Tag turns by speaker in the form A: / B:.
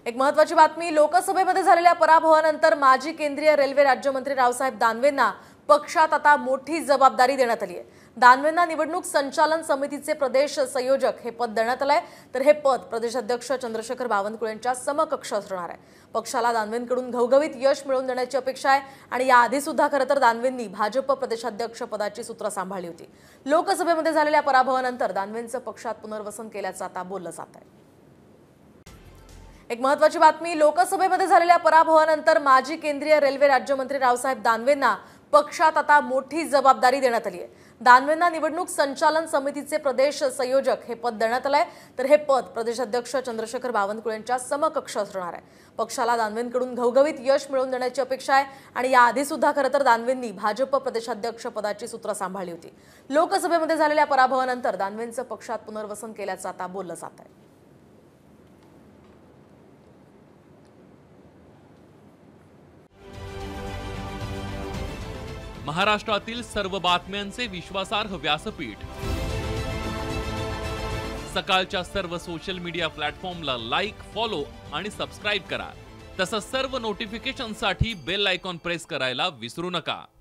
A: एक महत्त्वाची बातमी, लोकसभेमध्ये झालेल्या पराभवानंतर माजी केंद्रीय रेल्वे राज्यमंत्री रावसाहेब दानवेंना पक्षात आता मोठी जबाबदारी देण्यात आली आहे। दानवेंना निवडणूक संचालन समितीचे प्रदेश संयोजक हे पद देण्यात आलंय, तर हे पद प्रदेशाध्यक्ष चंद्रशेखर बावनकुळे यांच्या समकक्ष असणार आहे। पक्षाला दानवेंकडून घवघवीत यश मिळवून देण्याची अपेक्षा आहे आणि याआधी सुद्धा खरं तर दानवेंनी भाजप प्रदेशाध्यक्ष पदाची सूत्र सांभाळली होती। लोकसभेमध्ये झालेल्या पराभवानंतर दानवेंचं पक्षात पुनर्वसन केल्याचं आता बोललं जात आहे। एक महत्त्वाची बातमी, लोकसभेमध्ये झालेल्या पराभवानंतर माजी केंद्रीय रेल्वे राज्यमंत्री रावसाहेब दानवेंना पक्षात आता मोठी जबाबदारी देण्यात आली आहे। दानवेंना निवडणूक संचालन समितीचे प्रदेश संयोजक हे पद देण्यात आलंय, तर हे पद प्रदेशाध्यक्ष चंद्रशेखर बावनकुळे यांच्या समकक्ष असणार आहे। पक्षाला दानवेंकडून घवघवीत यश मिळवून देण्याची अपेक्षा आहे आणि याआधी सुद्धा खरं तर दानवेंनी भाजप प्रदेशाध्यक्ष पदाची सूत्र सांभाळली होती। लोकसभेमध्ये झालेल्या पराभवानंतर दानवेंचं पक्षात पुनर्वसन केल्याचं आता बोललं जात आहे।
B: महाराष्ट्रातील सर्व बातम्यांचे विश्वासार्ह व्यासपीठ, सकाळच्या सर्व सोशल मीडिया प्लॅटफॉर्मला लाईक, फॉलो आणि सबस्क्राईब करा। तसंच सर्व नोटिफिकेशनसाठी बेल आयकॉन प्रेस करायला विसरू नका।